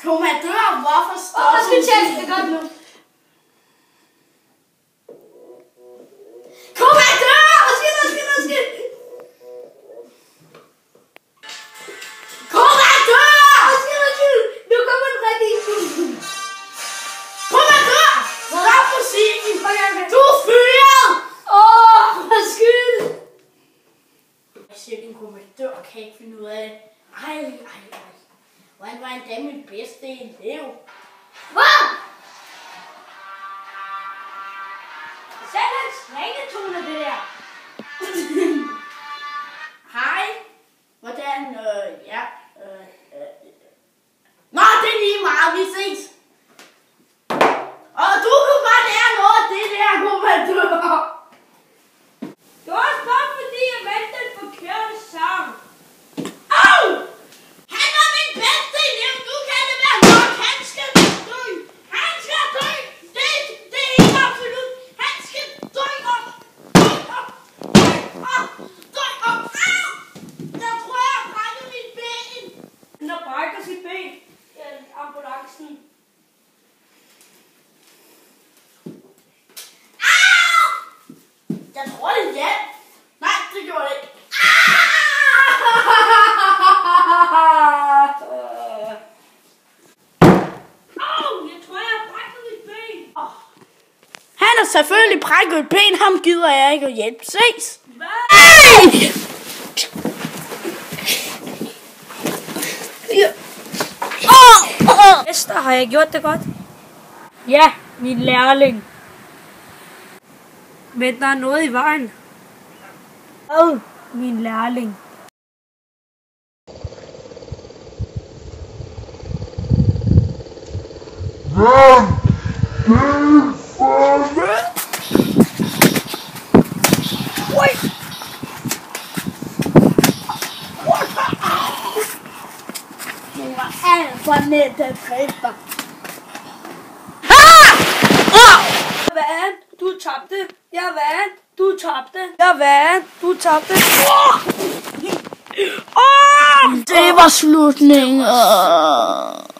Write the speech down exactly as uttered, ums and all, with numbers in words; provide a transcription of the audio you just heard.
Kommandør, hvorfor står Åh, skal tjekke det godt nu. Kommandør! Undskyld, undskyld, undskyld! Kommandør! Undskyld, undskyld. Nu kommer den rigtige. Kommandør! Stop musikken! Okay, okay. Du er fyret! Åh, undskyld. Jeg siger, din kommandør kan ikke finde ud af det. Ej, ej, ej. Hvordan var endda mit bedste elev? Hvad? Selv hans ringetone, det der. Hej. Hvordan, øh, ja, øh, øh. Nå, det er lige meget, vi ses. Og du kunne godt lære noget af det der, kommandør. Det var også bare fordi, jeg valgte den forkerte sang. Au! Han var min bedste elev, du kan det være nok, han skal dø. Han skal dø. Det, det er helt absolut. Han skal dø op. Dø op. Dø op. Dø op. Au! Jeg tror, jeg brækker mit ben. Den har brækket sit ben. Ja, ambulancen. Au! Jeg tror, det hjalp. Nej, det gjorde det ikke. Au, jeg tror, jeg har brækket mit ben. Han har selvfølgelig brækket et ben. Ham gider jeg ikke at hjælpe. Ses. Hvad? Hey! Esther, har jeg gjort det godt? Ja, min lærling. Men der er noget i vejen. Åh, min lærling. Alt for nettet fætter. Jeg vandt, du tabte. Jeg vandt, du tabte. Jeg vandt, du tabte. Det var slutningen.